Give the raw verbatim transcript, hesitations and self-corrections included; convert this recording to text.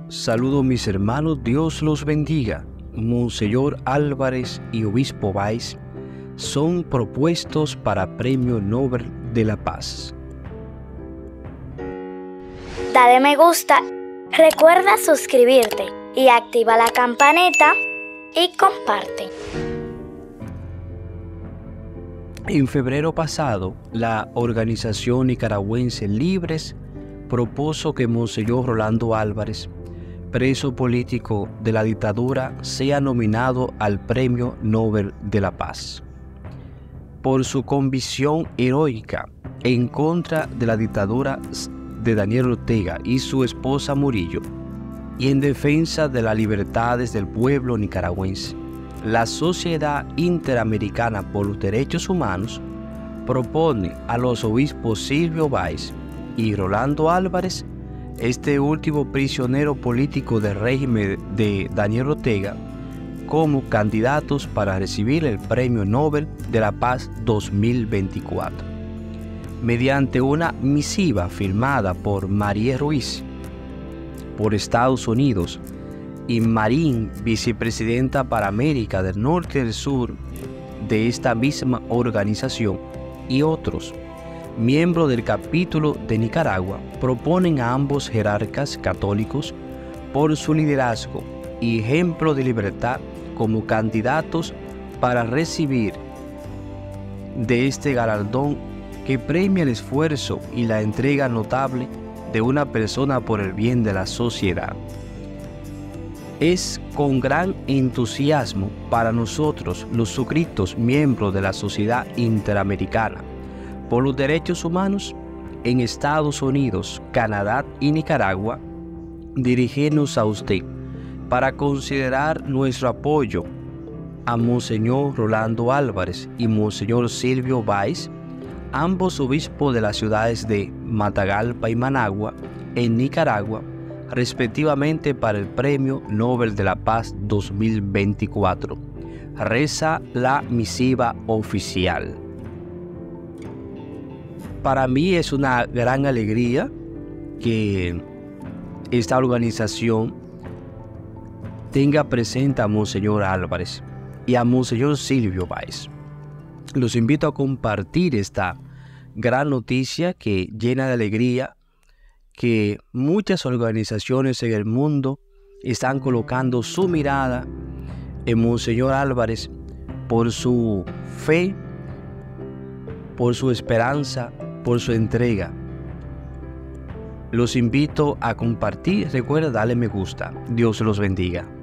Saludo mis hermanos, Dios los bendiga. Monseñor Álvarez y Obispo Báez son propuestos para Premio Nobel de la Paz. Dale me gusta, recuerda suscribirte y activa la campanita y comparte. En febrero pasado, la organización nicaragüense Libres propuso que Monseñor Rolando Álvarez, preso político de la dictadura, sea nominado al Premio Nobel de la Paz por su convicción heroica en contra de la dictadura de Daniel Ortega y su esposa Murillo y en defensa de las libertades del pueblo nicaragüense. La Sociedad Interamericana por los Derechos Humanos propone a los obispos Silvio Báez y Rolando Álvarez, este último prisionero político del régimen de Daniel Ortega, como candidatos para recibir el Premio Nobel de la Paz dos mil veinticuatro. Mediante una misiva firmada por María Ruiz, por Estados Unidos, y Marín, vicepresidenta para América del Norte y del Sur de esta misma organización, y otros miembros del capítulo de Nicaragua, proponen a ambos jerarcas católicos por su liderazgo y ejemplo de libertad como candidatos para recibir de este galardón que premia el esfuerzo y la entrega notable de una persona por el bien de la sociedad. Es con gran entusiasmo para nosotros, los suscritos miembros de la Sociedad Interamericana por los Derechos Humanos en Estados Unidos, Canadá y Nicaragua, dirigirnos a usted para considerar nuestro apoyo a Monseñor Rolando Álvarez y Monseñor Silvio Báez, ambos obispos de las ciudades de Matagalpa y Managua, en Nicaragua, respectivamente, para el Premio Nobel de la Paz dos mil veinticuatro. Reza la misiva oficial. Para mí es una gran alegría que esta organización tenga presente a Monseñor Álvarez y a Monseñor Silvio Báez. Los invito a compartir esta gran noticia que llena de alegría, que muchas organizaciones en el mundo están colocando su mirada en Monseñor Álvarez por su fe, por su esperanza, por su entrega. Los invito a compartir. Recuerda darle me gusta. Dios los bendiga.